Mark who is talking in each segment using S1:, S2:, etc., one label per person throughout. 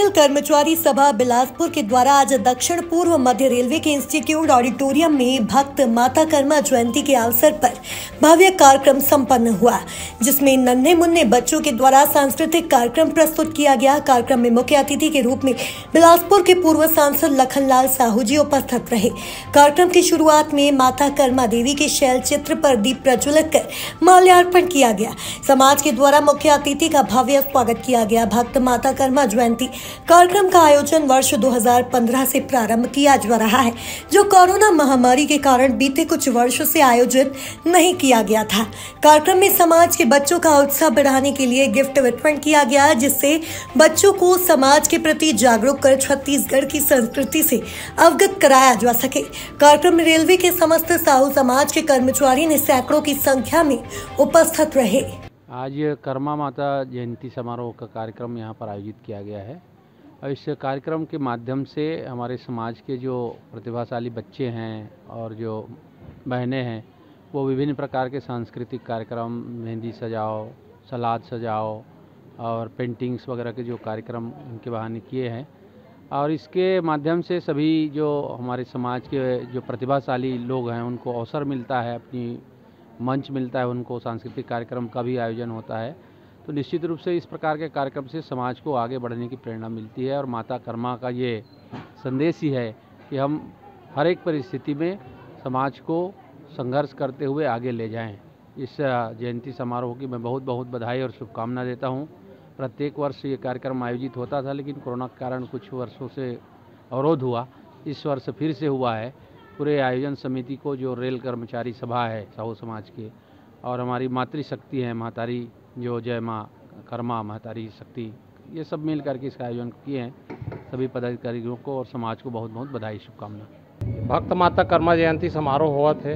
S1: कर्मचारी सभा बिलासपुर के द्वारा आज दक्षिण पूर्व मध्य रेलवे के इंस्टीट्यूट ऑडिटोरियम में भक्त माता कर्मा जयंती के अवसर पर भव्य कार्यक्रम संपन्न हुआ, जिसमें नन्हे मुन्ने बच्चों के द्वारा सांस्कृतिक कार्यक्रम प्रस्तुत किया गया। कार्यक्रम में मुख्य अतिथि के रूप में बिलासपुर के पूर्व सांसद लखनलाल साहू जी उपस्थित रहे। कार्यक्रम की शुरुआत में माता कर्मा देवी के शैल चित्र पर दीप प्रज्वलित कर माल्यार्पण किया गया। समाज के द्वारा मुख्य अतिथि का भव्य स्वागत किया गया। भक्त माता कर्मा जयंती कार्यक्रम का आयोजन वर्ष 2015 से प्रारंभ किया जा रहा है, जो कोरोना महामारी के कारण बीते कुछ वर्षों से आयोजित नहीं किया गया था। कार्यक्रम में समाज के बच्चों का उत्साह बढ़ाने के लिए गिफ्ट वितरण किया गया, जिससे बच्चों को समाज के प्रति जागरूक कर छत्तीसगढ़ की संस्कृति से अवगत कराया जा सके। कार्यक्रम में रेलवे के समस्त साहू समाज के कर्मचारी ने सैकड़ों की संख्या में उपस्थित रहे।
S2: आज कर्मा माता जयंती समारोह का कार्यक्रम यहाँ पर आयोजित किया गया है और इस कार्यक्रम के माध्यम से हमारे समाज के जो प्रतिभाशाली बच्चे हैं और जो बहनें हैं वो विभिन्न प्रकार के सांस्कृतिक कार्यक्रम, मेहंदी सजाओ, सलाद सजाओ और पेंटिंग्स वगैरह के जो कार्यक्रम उनके बहाने किए हैं और इसके माध्यम से सभी जो हमारे समाज के जो प्रतिभाशाली लोग हैं उनको अवसर मिलता है, अपनी मंच मिलता है, उनको सांस्कृतिक कार्यक्रम का भी आयोजन होता है। तो निश्चित रूप से इस प्रकार के कार्यक्रम से समाज को आगे बढ़ने की प्रेरणा मिलती है और माता कर्मा का ये संदेश ही है कि हम हर एक परिस्थिति में समाज को संघर्ष करते हुए आगे ले जाएं। इस जयंती समारोह की मैं बहुत बहुत बधाई और शुभकामना देता हूं। प्रत्येक वर्ष ये कार्यक्रम आयोजित होता था, लेकिन कोरोना के कारण कुछ वर्षों से अवरोध हुआ। इस वर्ष फिर से हुआ है। पूरे आयोजन समिति को, जो रेल कर्मचारी सभा है साहू समाज के, और हमारी मातृशक्ति है महतारी, जो जय माँ कर्मा महतारी शक्ति, ये सब मिल करके इसका आयोजन किए हैं। सभी पदाधिकारियों को और समाज को बहुत बहुत बधाई शुभकामना।
S3: भक्त माता कर्मा जयंती समारोह हुआ थे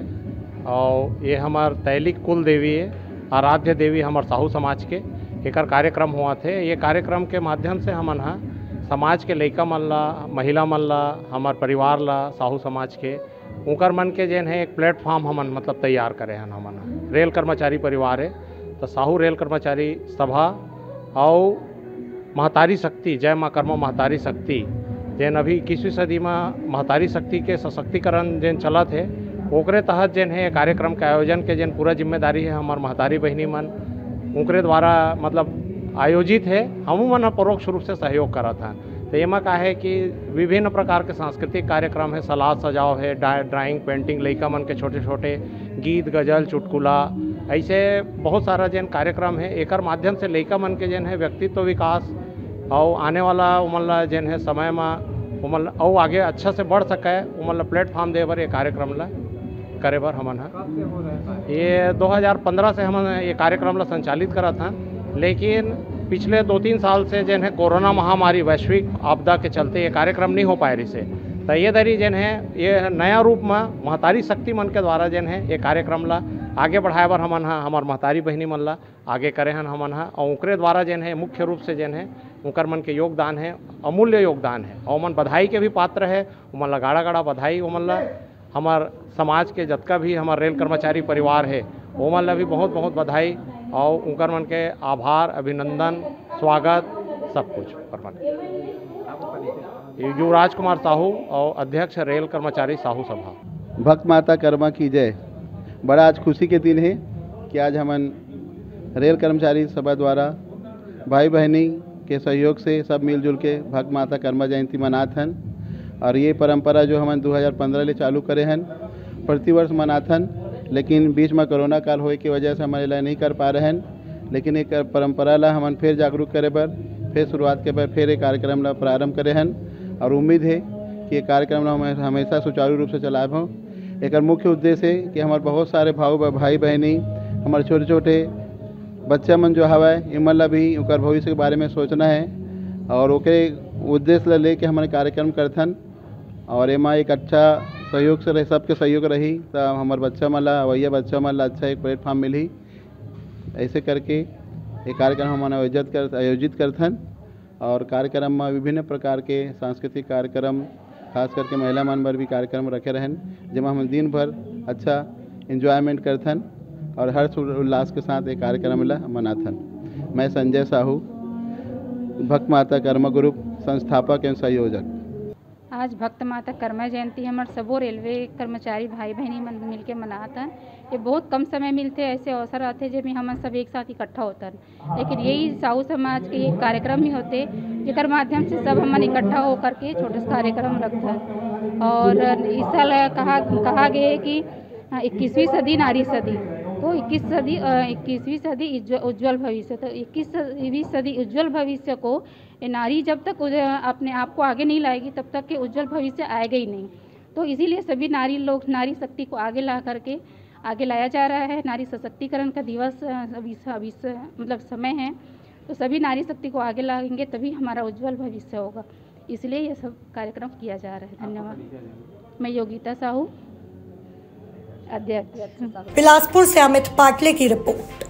S3: और ये हमार तैलिक कुल देवी है, आराध्य देवी हमार साहू समाज के एक कार्यक्रम हुआ थे। ये कार्यक्रम के माध्यम से हमन हा समाज के लइका मन ला, महिला मन ला, हमार परिवार ला, साहू समाज के उनकर मन के जेन है एक प्लेटफॉर्म हमन मतलब तैयार करे हैं। हमन रेल कर्मचारी परिवार है तो साहू रेल कर्मचारी सभा और महतारी शक्ति, जय माँ कर्मा महतारी शक्ति, जेन अभी 21वीं सदी में महतारी शक्ति के सशक्तिकरण जेन चलत है, ओकरे तहत जेन है कार्यक्रम के आयोजन के जेन पूरा जिम्मेदारी है हमार महतारी बहनी मन उनके द्वारा मतलब आयोजित है। हम मन परोक्ष रूप से सहयोग करा था। तो ये का है कि विभिन्न प्रकार के सांस्कृतिक कार्यक्रम है, सलाद सजाओ है, ड्राइंग, पेंटिंग, लइका मन के छोटे छोटे गीत, गजल, चुटकुला, ऐसे बहुत सारा जन कार्यक्रम है। एक माध्यम से लइका मन के जन है व्यक्तित्व विकास और आने वाला उमन जन है समय में उमन और आगे अच्छा से बढ़ सके, उमन प्लेटफॉर्म दे बर ये कार्यक्रम ला करे बर हमन ये 2015 से हमन ये कार्यक्रम ला संचालित करा था, लेकिन पिछले 2-3 साल से जन है कोरोना महामारी वैश्विक आपदा के चलते ये कार्यक्रम नहीं हो पाए रही से। तो ये दरी जन है ये नया रूप में महतारी शक्ति मन के द्वारा जन है ये कार्यक्रम ला आगे बढ़ाए बर हमन हा हमार महतारी बहनी मन ला आगे करे हन हमन हा और उनके द्वारा जन है मुख्य रूप से जन है उनकर मन के योगदान है, अमूल्य योगदान है और मन बधाई के भी पात्र है। उमन ला गाड़ा गाड़ा बधाई। उमन ला हमार समाज के जतका भी हमार रेल कर्मचारी परिवार है उमन ला भी बहुत बहुत बधाई और उनकर मन के आभार, अभिनंदन, स्वागत सब कुछ। युवराज कुमार साहू और अध्यक्ष रेल कर्मचारी साहू सभा।
S4: भक्त माता कर्मा की जय। बड़ा आज खुशी के दिन है कि आज हमन रेल कर्मचारी सभा द्वारा भाई बहनी के सहयोग से सब मिलजुल के भक्त माता कर्मा जयंती मनात हन और ये परंपरा जो हमन 2015 ले चालू करे हन प्रतिवर्ष मनात हन, लेकिन बीच में कोरोना काल होए की वजह से हमारे ला नहीं कर पा रहे हैं। लेकिन एक परंपरा ला हमन फिर जागरूक करे बर फिर शुरुआत के बाद फिर एक कार्यक्रम ला प्रारंभ करे हन और उम्मीद है कि ये कार्यक्रम ला हमेशा सुचारू रूप से चलाए हों। एक मुख्य उद्देश्य है कि हमारे बहुत सारे भाई बहनी, हमारे छोटे छोटे बच्चा मन जो हवा इमन ला भी उनकर भविष्य के बारे में सोचना है और ओके उद्देश्य ला लेके हमारे कार्यक्रम करथन और एमा एक अच्छा सहयोग से रहे, सबके सहयोग रही तो हमारे बच्चा मन ला, वैया बच्चा मन ला अच्छा एक प्लेटफॉर्म मिली। ऐसे करके एक कार्यक्रम हमारे आयोजित करथन और कार्यक्रम में विभिन्न प्रकार के सांस्कृतिक कार्यक्रम, खास करके महिला मन बर भी कार्यक्रम रखे रहन, जिसमें हम दिन भर अच्छा एंजॉयमेंट करथन और हर्ष उल्लास के साथ एक कार्यक्रम ला मनाथन। मैं संजय साहू, भक्त माता कर्मा ग्रुप संस्थापक एवं संयोजक।
S5: आज भक्त माता कर्मा जयंती हमारे सबो रेलवे कर्मचारी भाई बहनी मन मिल के मनाता। ये बहुत कम समय मिलते ऐसे अवसर आते जब हम सब एक साथ इकट्ठा होता, लेकिन यही साहू समाज के कार्यक्रम ही होते जिकर माध्यम से सब हम इकट्ठा होकर के छोटे से कार्यक्रम रखता। और इस साल कहा गया है कि 21वीं सदी नारी सदी, तो 21वीं सदी उज्जवल भविष्य। तो 21वीं सदी उज्जवल भविष्य को नारी जब तक अपने आप को आगे नहीं लाएगी तब तक के उज्जवल भविष्य आएगा ही नहीं। तो इसीलिए सभी नारी शक्ति को आगे ला करके आगे लाया जा रहा है। नारी सशक्तिकरण का दिवस अभी मतलब समय है, तो सभी नारी शक्ति को आगे लाएंगे तभी हमारा उज्जवल भविष्य होगा। इसलिए ये सब कार्यक्रम किया जा रहा है। धन्यवाद। मैं योगिता साहू, अध्यक्ष।
S1: बिलासपुर से अमित पाटले की रिपोर्ट।